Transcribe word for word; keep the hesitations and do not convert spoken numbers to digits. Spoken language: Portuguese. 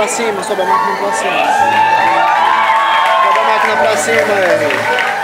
pra cima, sobe a máquina pra cima. Sobe a máquina pra cima, Henry.